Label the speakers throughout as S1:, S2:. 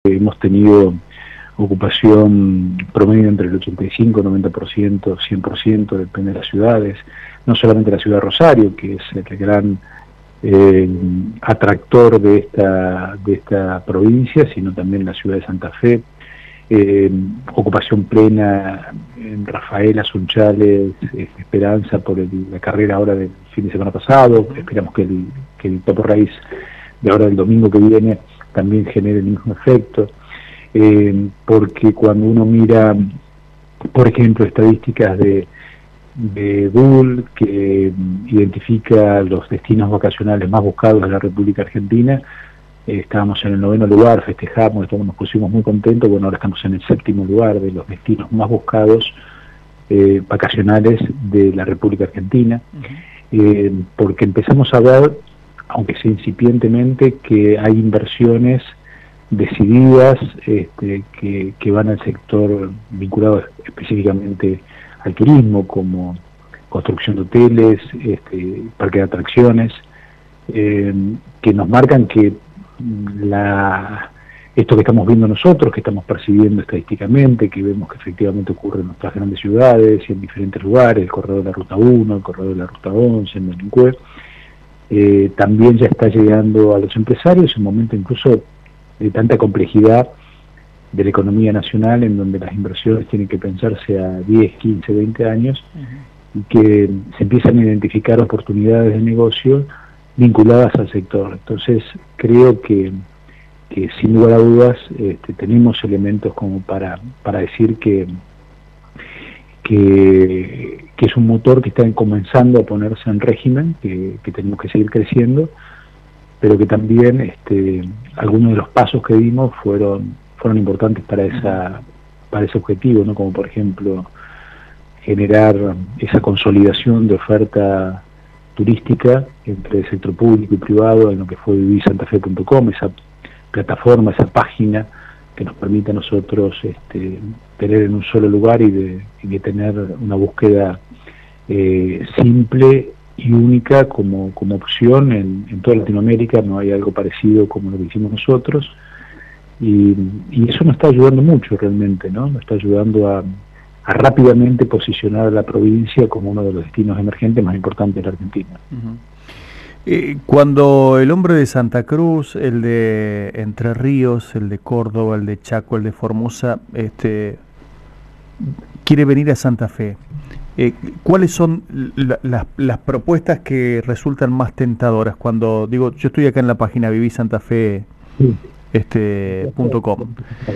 S1: hemos tenido ocupación promedio entre el 85, 90%, 100%, depende de las ciudades, no solamente la ciudad de Rosario, que es el gran atractor de esta provincia, sino también la ciudad de Santa Fe. Ocupación plena en Rafaela, Sunchales, Esperanza por la carrera ahora del fin de semana pasado. Esperamos que el topo raíz de ahora del domingo que viene también genere el mismo efecto, porque cuando uno mira, por ejemplo, estadísticas de Google, que identifica los destinos vacacionales más buscados de la República Argentina, estábamos en el 9º lugar, festejamos, nos pusimos muy contentos. Bueno, ahora estamos en el 7º lugar de los destinos más buscados vacacionales de la República Argentina, porque empezamos a ver, aunque sea incipientemente, que hay inversiones decididas que van al sector vinculado específicamente al turismo, como construcción de hoteles, parque de atracciones, que nos marcan que esto que estamos viendo nosotros, que estamos percibiendo estadísticamente, que vemos que efectivamente ocurre en nuestras grandes ciudades y en diferentes lugares, el corredor de la Ruta 1, el corredor de la Ruta 11, en Melincue, también ya está llegando a los empresarios en un momento incluso de tanta complejidad de la economía nacional, en donde las inversiones tienen que pensarse a 10, 15, 20 años, y que se empiezan a identificar oportunidades de negocio vinculadas al sector. Entonces creo que sin lugar a dudas tenemos elementos como para decir que es un motor que está comenzando a ponerse en régimen, que tenemos que seguir creciendo, pero que también algunos de los pasos que dimos fueron importantes para ese objetivo, ¿no? Como por ejemplo generar esa consolidación de oferta turística entre el sector público y privado en lo que fue vivisantafe.com, esa plataforma, esa página que nos permite a nosotros tener en un solo lugar y de tener una búsqueda simple y única como opción en toda Latinoamérica. No hay algo parecido como lo que hicimos nosotros, y eso nos está ayudando mucho realmente, ¿no? Nos está ayudando a rápidamente posicionar a la provincia como uno de los destinos emergentes más importantes de la Argentina.
S2: Cuando el hombre de Santa Cruz, el de Entre Ríos, el de Córdoba, el de Chaco, el de Formosa, quiere venir a Santa Fe, ¿cuáles son las propuestas que resultan más tentadoras? Cuando digo, yo estoy acá en la página vivisantafe.com.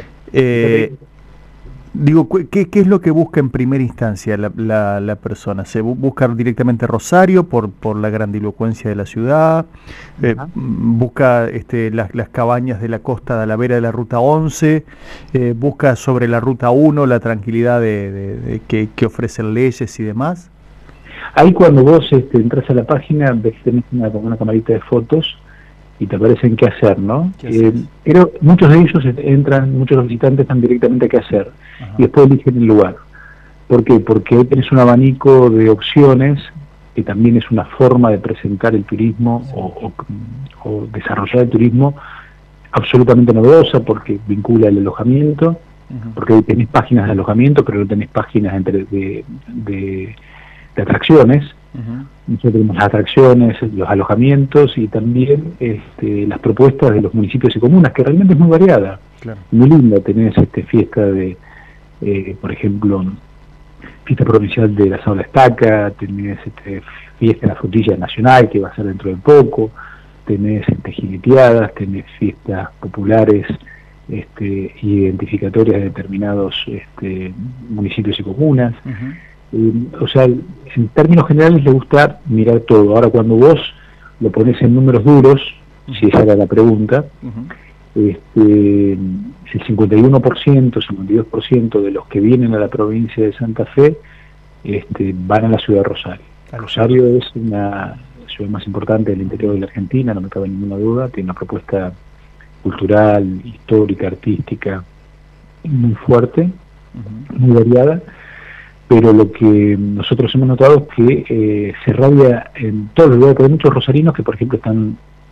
S2: Digo, ¿qué es lo que busca en primera instancia la persona? ¿Se busca directamente Rosario por la grandilocuencia de la ciudad? ¿Busca las cabañas de la costa de la vera de la Ruta 11? ¿Busca sobre la Ruta 1 la tranquilidad que ofrecen leyes y demás?
S1: Ahí cuando vos entras a la página, ves que tenés una camarita de fotos y te aparecen qué hacer, ¿no? Pero muchos de ellos muchos de los visitantes están directamente a qué hacer. Ajá. Y después eligen el lugar. ¿Por qué? Porque hoy tenés un abanico de opciones, que también es una forma de presentar el turismo, sí, o desarrollar el turismo absolutamente novedosa, porque vincula el alojamiento, porque hoy tenés páginas de alojamiento, pero no tenés páginas de atracciones. Nosotros tenemos las atracciones, los alojamientos y también las propuestas de los municipios y comunas, que realmente es muy variada. Claro. Muy linda. Tenés fiesta por ejemplo, fiesta provincial de la Asado de la Estaca, tenés fiesta de la Frutilla Nacional, que va a ser dentro de poco, tenés jineteadas, tenés fiestas populares identificatorias de determinados municipios y comunas. O sea, en términos generales le gusta mirar todo. Ahora, cuando vos lo pones en números duros, si esa era la pregunta, el 51%, 52% de los que vienen a la provincia de Santa Fe van a la ciudad de Rosario. Rosario es la ciudad más importante del interior de la Argentina, no me cabe ninguna duda. Tiene una propuesta cultural, histórica, artística muy fuerte, muy variada. Pero lo que nosotros hemos notado es que se radia en todos los lugares, porque hay muchos rosarinos que, por ejemplo, están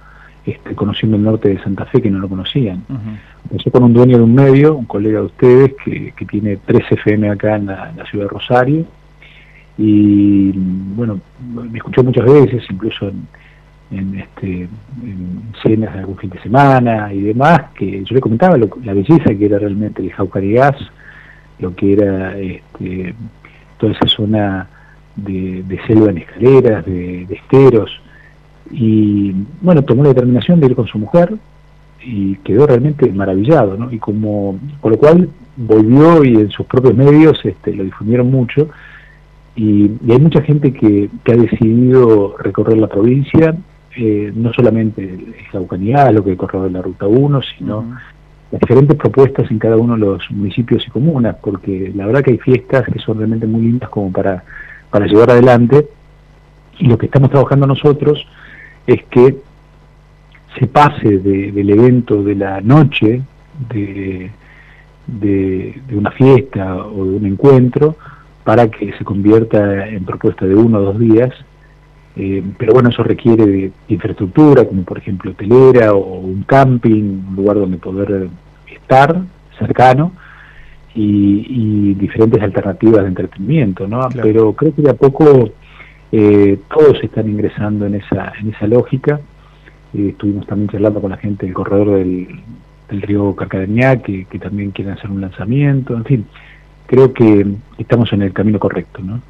S1: conociendo el norte de Santa Fe que no lo conocían. Empezó con un dueño de un medio, un colega de ustedes, que tiene 3 FM acá en la ciudad de Rosario, y bueno, me escuchó muchas veces, incluso en cenas de algún fin de semana y demás, que yo le comentaba la belleza que era realmente el Jaucarigás, lo que era toda esa zona de selva en escaleras, de esteros, y bueno, tomó la determinación de ir con su mujer y quedó realmente maravillado, ¿no? Y con lo cual volvió, y en sus propios medios lo difundieron mucho, y hay mucha gente que ha decidido recorrer la provincia, no solamente el Jaucanigás, lo que corre la Ruta 1, sino las diferentes propuestas en cada uno de los municipios y comunas, porque la verdad que hay fiestas que son realmente muy lindas como para llevar adelante, y lo que estamos trabajando nosotros es que se pase del evento de la noche, de una fiesta o de un encuentro, para que se convierta en propuesta de 1 o 2 días, pero bueno, eso requiere de infraestructura, como por ejemplo hotelera o un camping, un lugar donde poder estar cercano, y diferentes alternativas de entretenimiento, ¿no? Claro. Pero creo que de a poco todos están ingresando en esa lógica. Estuvimos también charlando con la gente del corredor del río Carcarañá, que también quieren hacer un lanzamiento. En fin, creo que estamos en el camino correcto, ¿no?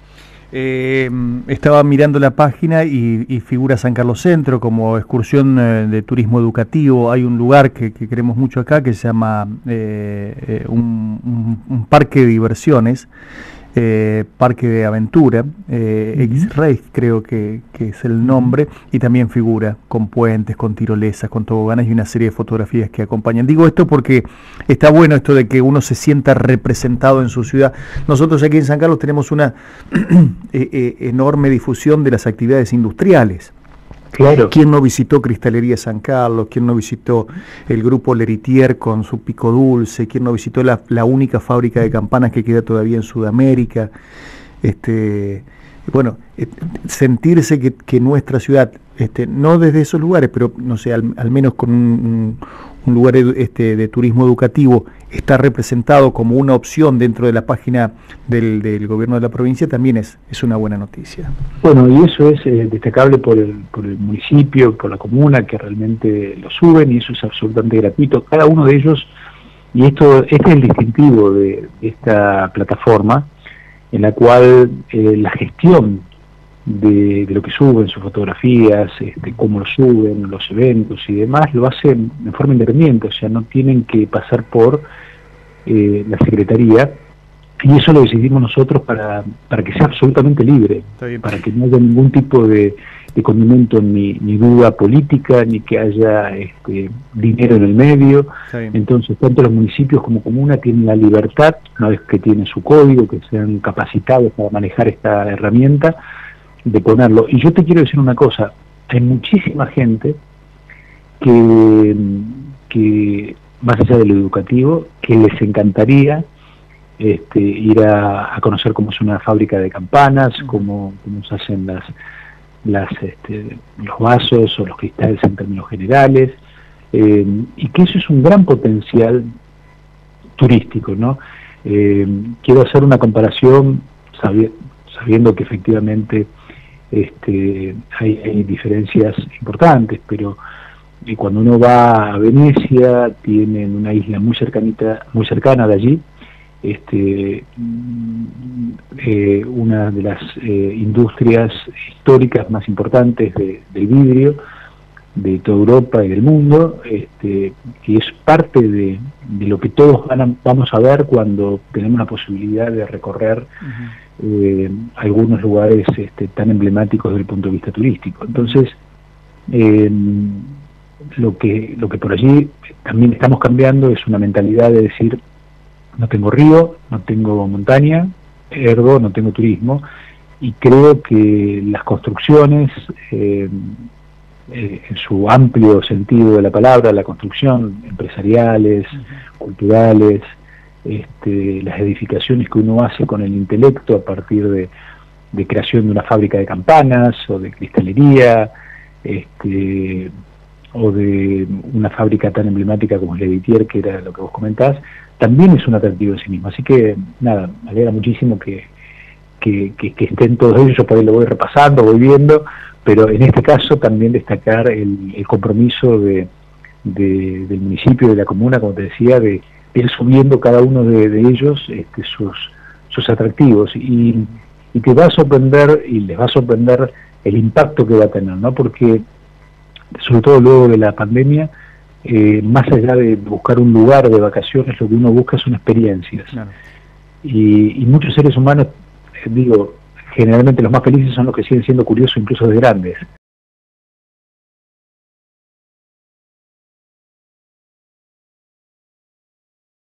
S2: Estaba mirando la página y figura San Carlos Centro como excursión de turismo educativo. Hay un lugar que queremos mucho acá que se llama un parque de diversiones, parque de aventura, X-Ray creo que es el nombre, y también figura con puentes, con tirolesas, con toboganes y una serie de fotografías que acompañan. Digo esto porque está bueno esto de que uno se sienta representado en su ciudad. Nosotros aquí en San Carlos tenemos una enorme difusión de las actividades industriales. Claro. ¿Quién no visitó Cristalería San Carlos? ¿Quién no visitó el grupo Leritier con su pico dulce? ¿Quién no visitó la única fábrica de campanas que queda todavía en Sudamérica? Bueno, sentirse que nuestra ciudad, no desde esos lugares, pero no sé, al menos con un lugar de turismo educativo, está representado como una opción dentro de la página del gobierno de la provincia, también es una buena noticia.
S1: Bueno, y eso es destacable por el municipio, por la comuna, que realmente lo suben, y eso es absolutamente gratuito. Cada uno de ellos, y este es el distintivo de esta plataforma, en la cual la gestión de lo que suben, sus fotografías, cómo lo suben, los eventos y demás, lo hacen de forma independiente, o sea, no tienen que pasar por la Secretaría, y eso lo decidimos nosotros para que sea absolutamente libre, para que no haya ningún tipo de condimento ni duda política, ni que haya dinero en el medio. Entonces, tanto los municipios como comuna tienen la libertad, una vez que tienen su código, que sean capacitados para manejar esta herramienta, de ponerlo. Y yo te quiero decir una cosa, hay muchísima gente que más allá de lo educativo, que les encantaría ir a conocer cómo es una fábrica de campanas, cómo se hacen los vasos o los cristales en términos generales, y que eso es un gran potencial turístico, ¿no? Quiero hacer una comparación sabiendo que efectivamente hay diferencias importantes, pero cuando uno va a Venecia, tienen una isla muy cercana de allí, una de las industrias históricas más importantes del vidrio de toda Europa y del mundo, que es parte de lo que todos vamos a ver cuando tenemos la posibilidad de recorrer algunos lugares tan emblemáticos desde el punto de vista turístico. Entonces, lo que por allí también estamos cambiando es una mentalidad de decir: no tengo río, no tengo montaña, ergo no tengo turismo, y creo que las construcciones, en su amplio sentido de la palabra, la construcción, empresariales, culturales, las edificaciones que uno hace con el intelecto a partir de creación de una fábrica de campanas o de cristalería, o de una fábrica tan emblemática como es Levitier, que era lo que vos comentás, también es un atractivo en sí mismo. Así que, nada, me alegra muchísimo que estén todos ellos. Yo por ahí lo voy repasando, voy viendo, pero en este caso también destacar el compromiso del municipio, de la comuna, como te decía, de ir subiendo cada uno de ellos sus atractivos, y te va a sorprender, y les va a sorprender el impacto que va a tener, ¿no? Porque sobre todo luego de la pandemia, más allá de buscar un lugar de vacaciones, lo que uno busca son experiencias. Claro. Y muchos seres humanos, digo, generalmente los más felices son los que siguen siendo curiosos incluso de grandes.